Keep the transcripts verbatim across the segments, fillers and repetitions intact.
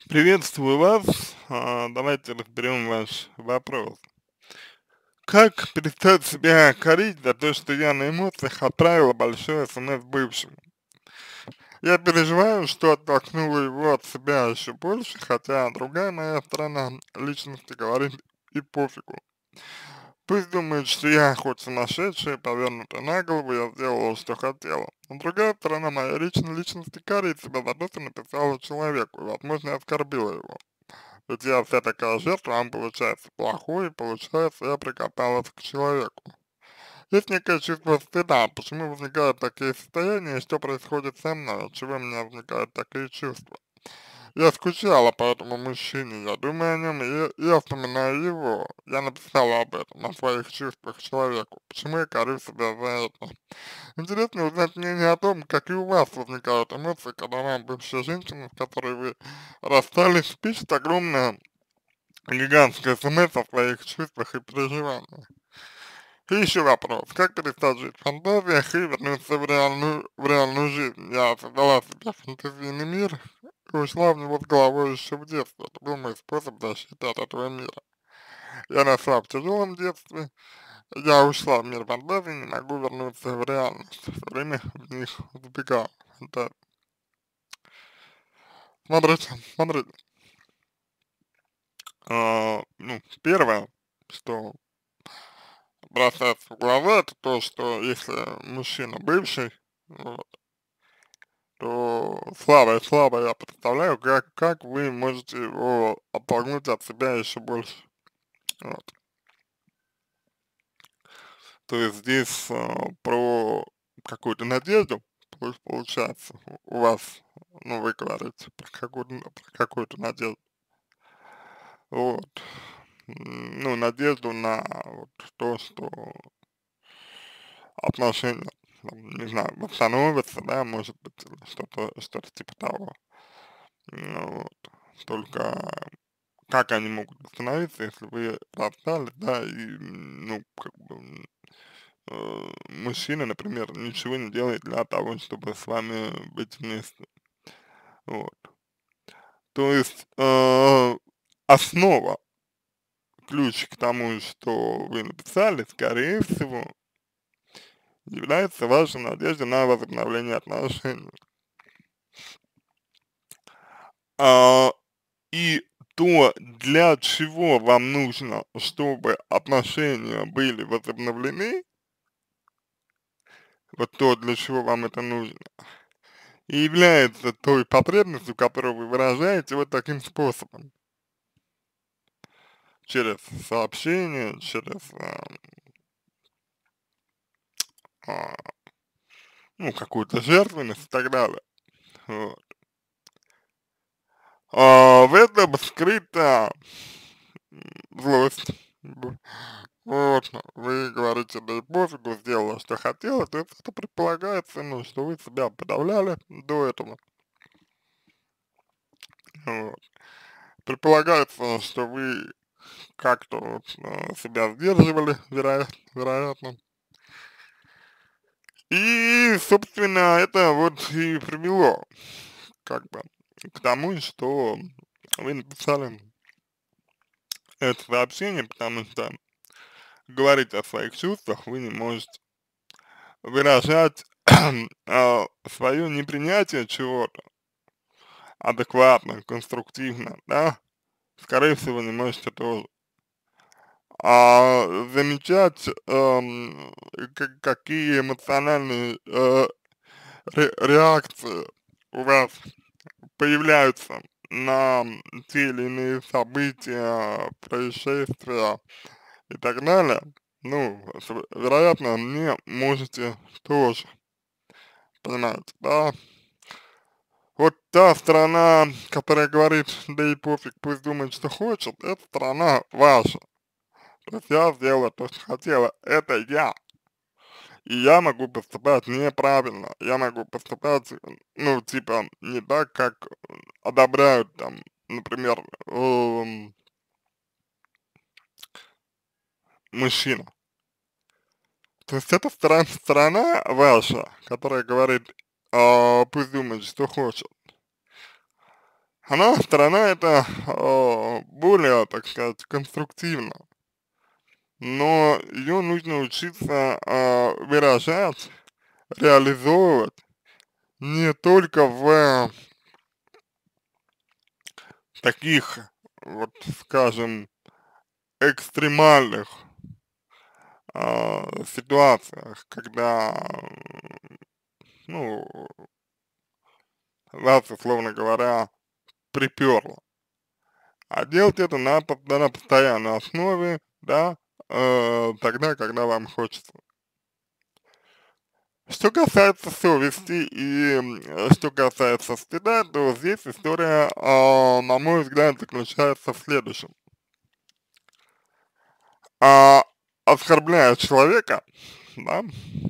Приветствую вас. А, Давайте разберем ваш вопрос. Как перестать себя корить за то, что я на эмоциях отправила большой смс бывшему? Я переживаю, что оттолкнула его от себя еще больше, хотя другая моя сторона личности говорит и пофигу. Пусть думает, что я хоть сумасшедшая, повернутая на голову, я сделала, что хотела. Но другая сторона моей личной личности корит себя за то, что написала человеку, и, возможно, я оскорбила его. Ведь я вся такая жертва, а он получается плохой, и получается я прикопалась к человеку. Есть некое чувство стыда, почему возникают такие состояния, и что происходит со мной, от чего у меня возникают такие чувства. Я скучала по этому мужчине, я думаю о нем, и я вспоминаю его. Я написала об этом, о своих чувствах к человеку. Почему я корю себя за это? Интересно узнать мнение о том, как и у вас возникают эмоции, когда вам бывшая женщина, с которой вы расстались, пишет огромное гигантское смс о своих чувствах и переживаниях. И еще вопрос, как перестать жить в фантазиях и вернуться в реальную, в реальную жизнь? Я создала себе фантазийный мир и ушла в него с головой еще в детстве. Это был мой способ защиты от этого мира. Я росла в тяжелом детстве, я ушла в мир фантазии, не могу вернуться в реальность. Все время в них сбегала. Это, смотрите, смотрите. А, ну, первое, что бросается в глаза, это то, что если мужчина бывший, вот, то слабо слабо я представляю, как, как вы можете его оттолкнуть от себя еще больше. Вот. То есть здесь а, про какую-то надежду, пол- получается, у у вас, ну, вы говорите про какую-то, про какую-то надежду. Вот. М, Ну, надежду на вот то, что отношения, там, не знаю, восстановятся, да, может быть, или что-то, что-то типа того. Ну вот. Только как они могут восстановиться, если вы расстались, да, и, м, ну, как бы, м, э, мужчина, например, ничего не делает для того, чтобы с вами быть вместе. Вот. То есть, э, основа, ключ к тому, что вы написали, скорее всего, является ваша надежда на возобновление отношений. А, и то, для чего вам нужно, чтобы отношения были возобновлены, вот то, для чего вам это нужно, и является той потребностью, которую вы выражаете вот таким способом. Через сообщение, через, а, а, ну, какую-то жертвенность и так далее. Вот. А, в этом скрыта м, злость. Б- Вот, вы говорите, да и пофигу, сделала, что хотела, то есть это предполагается, ну, что вы себя подавляли до этого. Вот. Предполагается, что вы как-то вот, э, себя сдерживали, вероятно, вероятно. И, собственно, это вот и привело как бы к тому, что вы написали это сообщение, потому что говорить о своих чувствах вы не можете, выражать а, свое непринятие чего-то адекватно, конструктивно, да, скорее всего, не можете тоже. А замечать, эм, к- какие эмоциональные э, ре- реакции у вас появляются на те или иные события, происшествия и так далее, ну, с- вероятно, не можете тоже, понимаете, да? Вот та сторона, которая говорит, да и пофиг, пусть думает, что хочет, это сторона ваша. То есть я сделала то, что хотела, это я. И я могу поступать неправильно, я могу поступать, ну, типа, не так, как одобряют там, например, эм, мужчина. То есть это сторона, сторона ваша, которая говорит, а, пусть думает, что хочет. она, сторона эта, э, более, так сказать, конструктивна, но ее нужно учиться э, выражать, реализовывать не только в таких, вот, скажем, экстремальных а, ситуациях, когда, ну, вас, условно говоря, приперло, а делать это на, по- на постоянной основе, да, э, тогда, когда вам хочется. Что касается совести и м, э, что касается стыда, то здесь история, а, на мой взгляд, заключается в следующем. А, оскорбляя человека, да,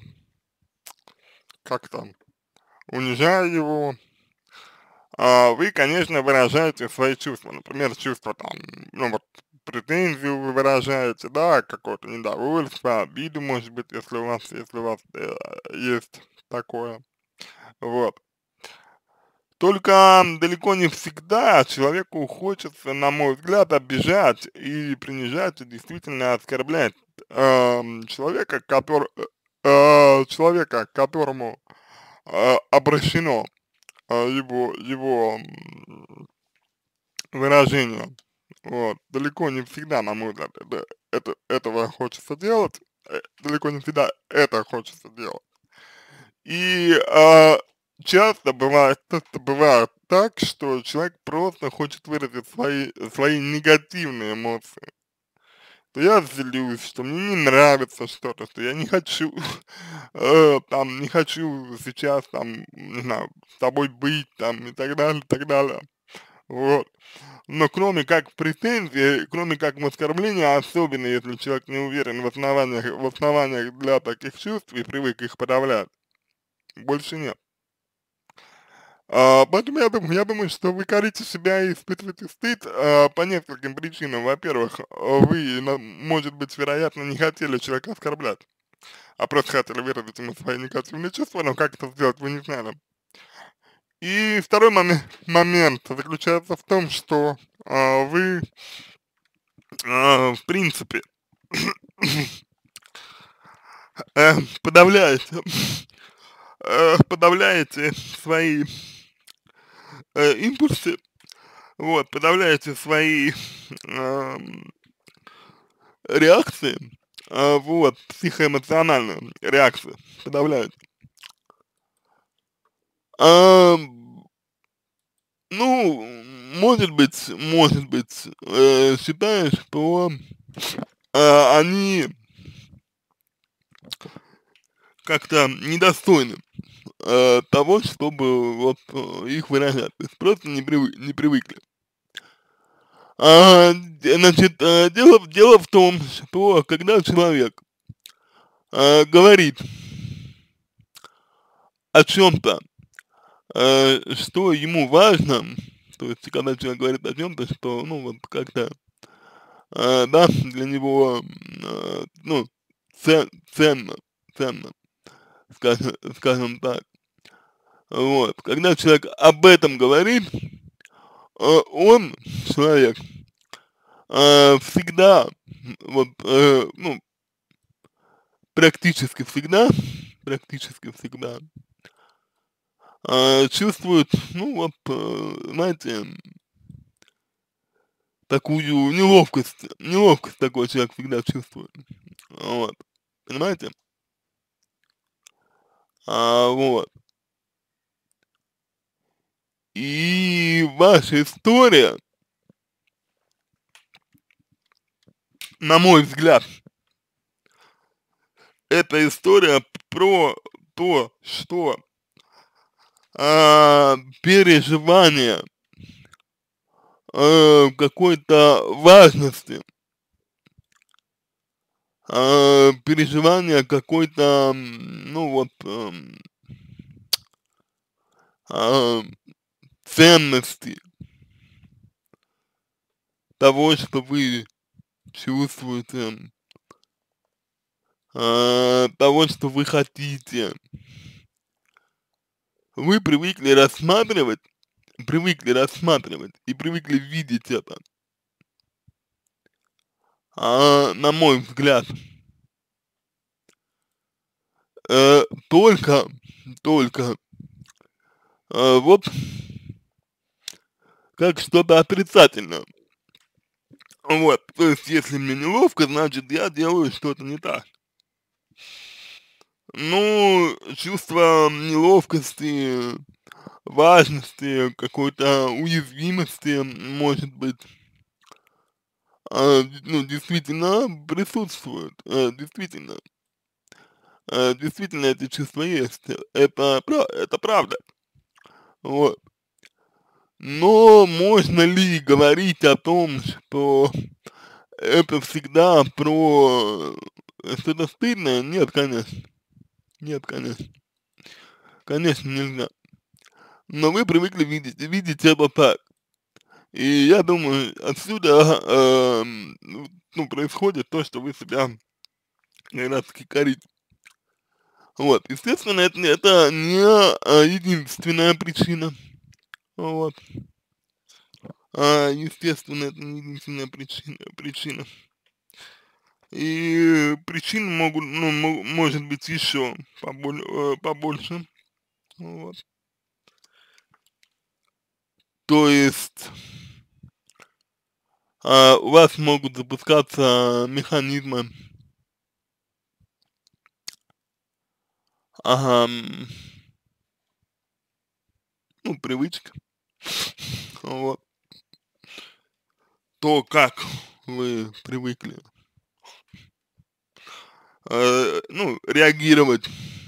как там, унижая его, а, вы, конечно, выражаете свои чувства. Например, чувства там, ну вот, претензию вы выражаете, да, какое-то недовольство, обиду, может быть, если у вас, если у вас э, есть такое, вот. Только далеко не всегда человеку хочется, на мой взгляд, обижать и принижать, и действительно оскорблять эм, человека, который, э, э, человека, к которому э, обращено э, его, его м, выражение. Вот. Далеко не всегда, на мой взгляд, это, это, этого хочется делать, э, далеко не всегда это хочется делать. И а, часто бывает, часто бывает так, что человек просто хочет выразить свои, свои негативные эмоции. То я злюсь, что мне не нравится что-то, что я не хочу, э, там, не хочу сейчас, там, не знаю, с тобой быть, там, и так далее, и так далее. Вот. Но кроме как претензий, кроме как в оскорблении, особенно если человек не уверен в основаниях, в основаниях для таких чувств и привык их подавлять, больше нет. А, поэтому я думаю, я думаю, что вы корите себя и испытываете стыд а, по нескольким причинам. Во-первых, а, вы, на- может быть, вероятно, не хотели человека оскорблять, а просто хотели выразить ему свои негативные чувства, но как это сделать, вы не знали. И второй момент, момент заключается в том, что а, вы, а, в принципе, э, подавляете, э, подавляете свои э, импульсы, вот, подавляете свои ам, реакции, а, вот, психоэмоциональную реакцию подавляете. Ам, ну, может быть, может быть, э, считаю, что а, они как-то недостойны э, того, чтобы вот э, их выражать. То есть просто не, привы- не привыкли. А, д- значит, э, дело, в- дело в том, что когда человек э, говорит о чем-то, э, что ему важно, то есть когда человек говорит о чем-то, что, ну, вот как-то, э, да, для него, э, ну, цен, ценно, ценно, скажем, скажем так, вот, когда человек об этом говорит, э, он, человек, э, всегда, вот, э, ну, практически всегда, практически всегда, э, чувствует, ну, вот, э, знаете, такую неловкость, неловкость такой человек всегда чувствует, вот, понимаете? А, вот, и ваша история, на мой взгляд, это история про то, что а, переживание э, какой-то важности, а, переживание какой-то, м, ну вот, эм, а, ценности того, что вы чувствуете, а, того, что вы хотите, вы привыкли рассматривать привыкли рассматривать и привыкли видеть это, а, на мой взгляд, э, только, только, э, вот как что-то отрицательное. Вот, то есть, если мне неловко, значит, я делаю что-то не так. Ну, чувство неловкости, важности, какой-то уязвимости, может быть, а, ну, действительно присутствует, э, действительно, э, действительно эти чувства есть, это, пра- это правда, вот. Но можно ли говорить о том, что это всегда про что-то стыдное? Нет, конечно, нет, конечно, конечно нельзя. Но вы привыкли видеть, видеть это так. И я думаю, отсюда, эм, ну, ну, происходит то, что вы себя как раз таки корите. Вот, естественно, это, не- это не а, единственная причина. Вот. А, естественно, это не единственная причина. причина. И причин могут, ну, мо- может быть еще поболь, э, побольше. Вот. То есть а, у вас могут запускаться механизмы, ага, м, ну, привычка. Вот. То, как вы привыкли, э, ну, реагировать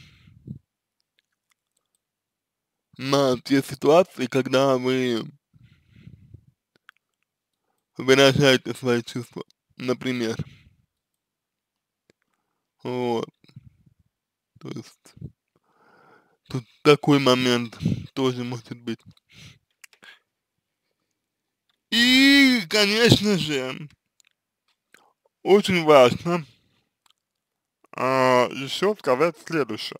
на те ситуации, когда вы выражаете свои чувства, например. Вот, то есть тут такой момент тоже может быть. И, конечно же, очень важно а, еще сказать следующее,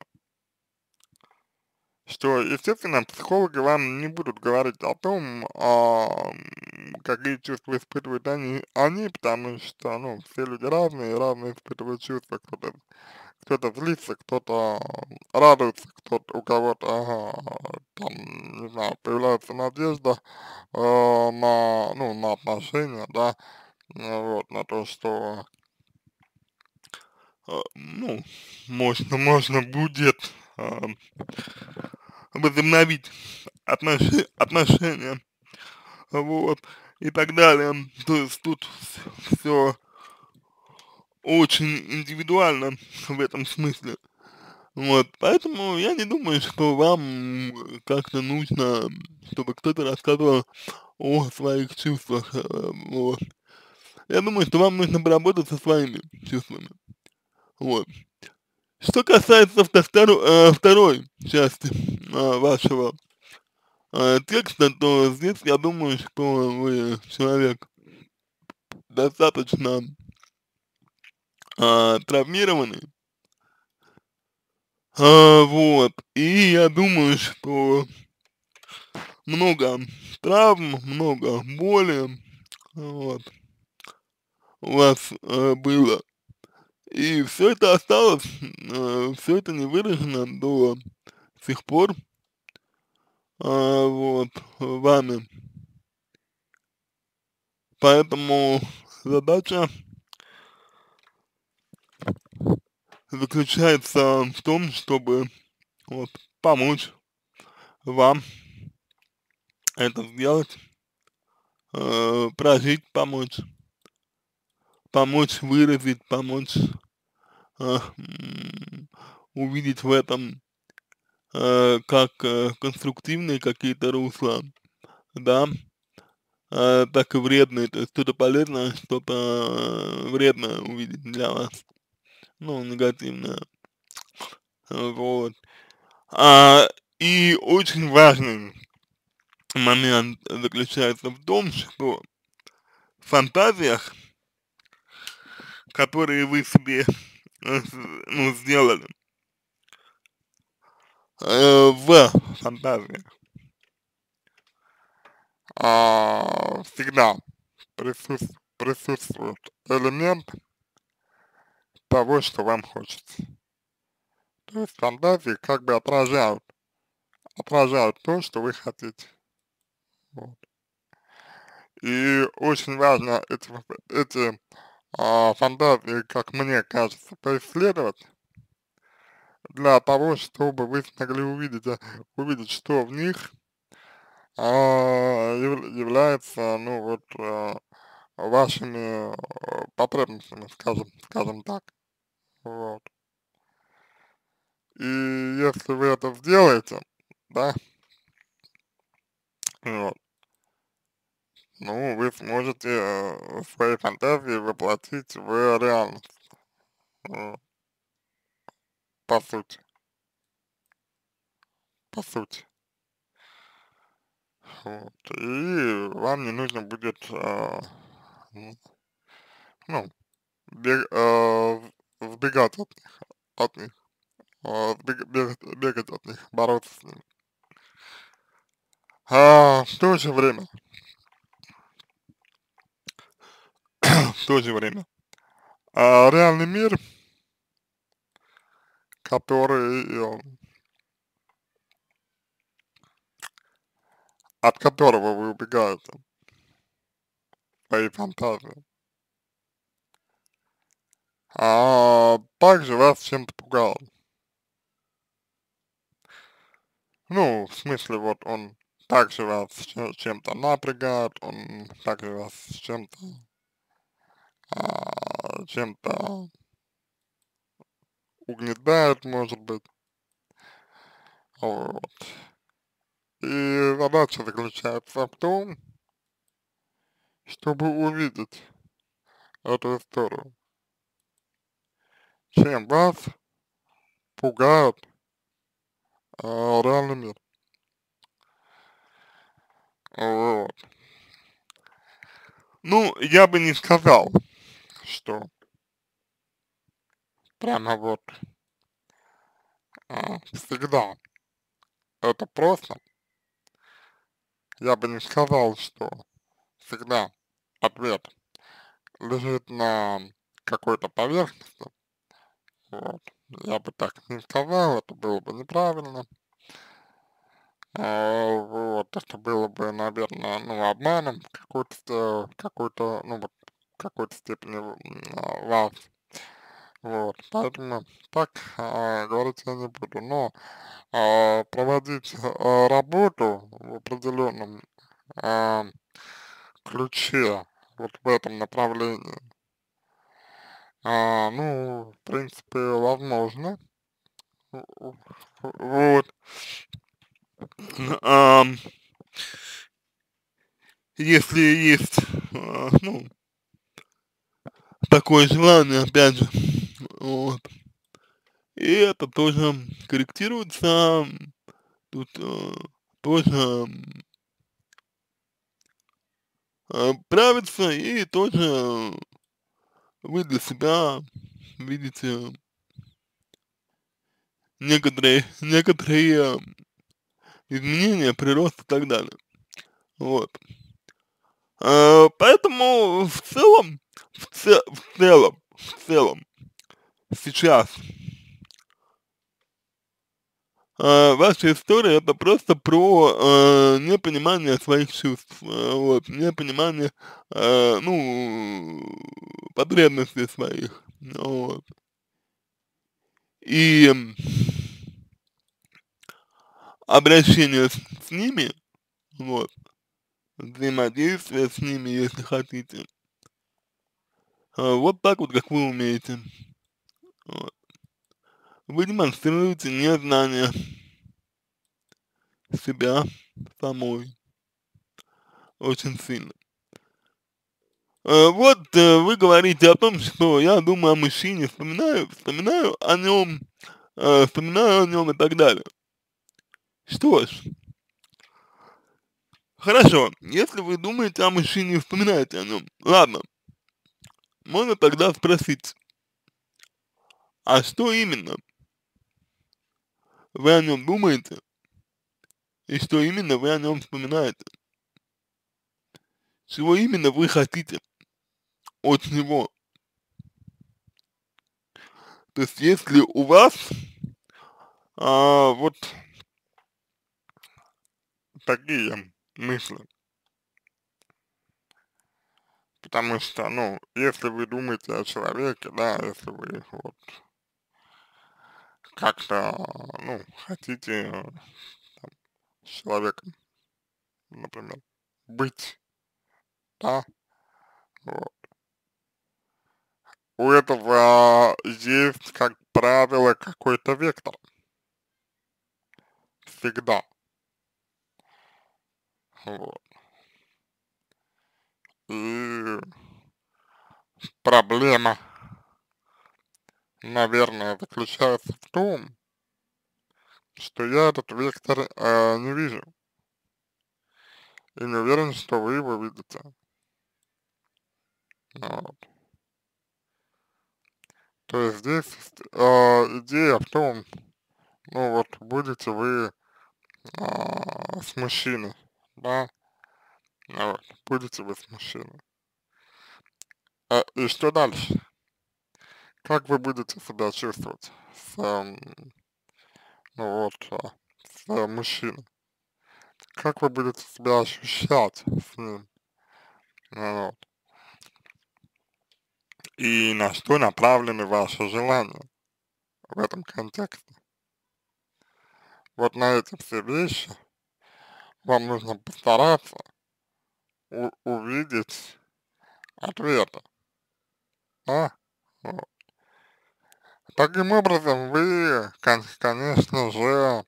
что, естественно, психологи вам не будут говорить о том, а, м, какие чувства испытывают они, они, потому что, ну, все люди разные, разные испытывают чувства, кто-то кто-то злится, кто-то радуется, кто-то, у кого-то, ага, там, не знаю, появляется надежда э, на, ну, на отношения, да, э, вот, на то, что, э, ну, можно, можно будет э, возобновить отноши- отношения, вот, и так далее. То есть тут все очень индивидуально в этом смысле. Вот, поэтому я не думаю, что вам м, как-то нужно, чтобы кто-то рассказывал о своих чувствах, э, вот. Я думаю, что вам нужно поработать со своими чувствами, вот. Что касается вто- второ- э, второй части э, вашего э, текста, то здесь я думаю, что вы человек достаточно э, травмированный, а, вот, и я думаю, что много травм, много боли, вот, у вас э, было. И все это осталось, э, все это не выражено до сих пор, а, вот, вами. Поэтому задача заключается в том, чтобы вот помочь вам это сделать, э, прожить, помочь, помочь выразить, помочь э, м, увидеть в этом э, как э, конструктивные какие-то русла, да, э, так и вредные, то есть что-то полезное, что-то э, вредное увидеть для вас, ну, негативное, э, вот. А, и очень важный момент заключается в том, что в фантазиях, которые вы себе, э, с- ну, сделали, э, в фантазиях, а, всегда присутств- присутствует элемент того, что вам хочется. То есть фантазии как бы отражают, отражают то, что вы хотите. Вот. И очень важно эти, ф- эти а, фантазии, как мне кажется, поисследовать для того, чтобы вы смогли увидеть, а, увидеть, что в них а, яв- является, ну вот, а, вашими э, потребностями, скажем, скажем так. Вот. И если вы это сделаете, да, вот, ну, вы сможете э, свои фантазии воплотить в реальность, э, по сути, по сути. Вот. И вам не нужно будет, э, м, ну, бег, э, сбегать от них, от них, э, бег- бегать, бегать от них, бороться с ними. А в то же время, в то же время, а, реальный мир, который, э, от которого вы убегаете, свои фантазии, а также вас чем-то пугал. Ну, в смысле, вот он также вас ч- чем-то напрягает, он также вас чем-то, а, чем-то угнетает, может быть. Вот. И задача заключается в том, чтобы увидеть эту историю, чем вас пугает а, реальный мир. Вот. Ну, я бы не сказал, что прямо вот а, всегда это просто. Я бы не сказал, что всегда ответ лежит на какой-то поверхности. Вот. Я бы так не сказал, это было бы неправильно. А, вот, это было бы, наверное, ну, обманом в какой-то, ст- какой-то, ну, вот, в какой-то степени м, а, вас. Вот, поэтому так а, говорить я не буду. Но а, проводить а, работу в определенном а, ключе, вот в этом направлении, а, ну, в принципе, возможно. В- в- Вот. Ам, если есть, а, ну, такое желание, опять же, вот. И это тоже корректируется, тут э, тоже э, правится, и тоже вы для себя видите некоторые, некоторые изменения, прирост и так далее. Вот. Э, поэтому в целом, в, це- в целом, в целом, сейчас э, ваша история это просто про э, непонимание своих чувств, э, вот, непонимание, э, ну, потребностей своих, вот. И м, обращение с, с ними, вот, взаимодействие с ними, если хотите, э, вот так вот, как вы умеете. Вот. Вы демонстрируете незнание себя самой очень сильно. Э, вот э, вы говорите о том, что я думаю о мужчине, вспоминаю, вспоминаю о нем, э, вспоминаю о нем и так далее. Что ж, хорошо, если вы думаете о мужчине и вспоминаете о нем, ладно, можно тогда спросить, а что именно вы о нем думаете и что именно вы о нем вспоминаете? чего именно вы хотите от него. То есть если у вас а, вот такие мысли, потому что, ну, если вы думаете о человеке, да, если вы вот как-то, ну, хотите э, с человеком, например, быть, да, вот, у этого есть, как правило, какой-то вектор, всегда, вот, и проблема, наверное, заключается в том, что я этот вектор э, не вижу, и не уверен, что вы его видите, вот. То есть здесь э, идея в том, ну вот будете вы а, с мужчиной, да, ну вот, будете вы с мужчиной. А, и что дальше? Как вы будете себя чувствовать с, эм, ну вот, а, с э, мужчиной? Как вы будете себя ощущать с ним? Ну вот. И на что направлены ваши желания в этом контексте? Вот на эти все вещи вам нужно постараться у- увидеть ответы, да? Вот. Таким образом, вы, кон- конечно же,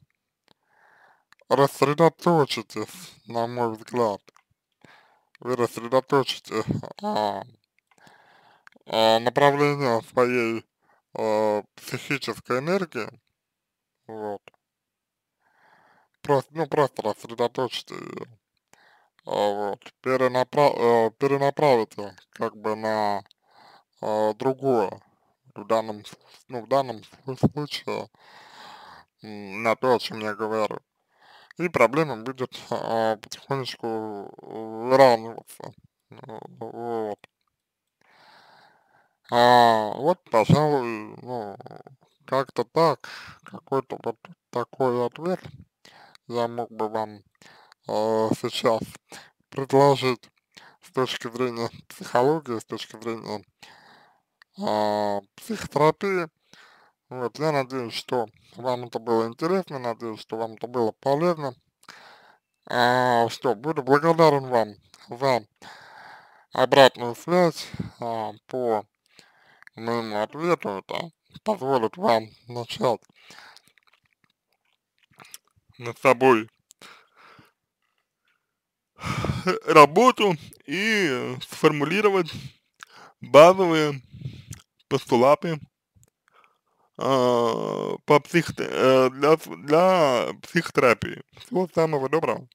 рассредоточитесь, на мой взгляд, вы рассредоточите а, а, направление своей а, психической энергии, вот, просто, ну, просто рассредоточите ее, а, вот, перенапра- э, перенаправите как бы на а, другое, в данном, с- ну, в данном сл- случае, м, на то, о чем я говорю. И проблема будет а, потихонечку выравниваться. Ну, вот. А, вот, пожалуй, ну, как-то так, какой-то вот такой ответ я мог бы вам а, сейчас предложить с точки зрения психологии, с точки зрения а, психотерапии. Вот, я надеюсь, что вам это было интересно, надеюсь, что вам это было полезно. А, что, буду благодарен вам за обратную связь а, по моему ответу. Это позволит вам начать над собой работу и сформулировать базовые постулаты а, по психо, э, для, для психотерапии. Всего самого доброго.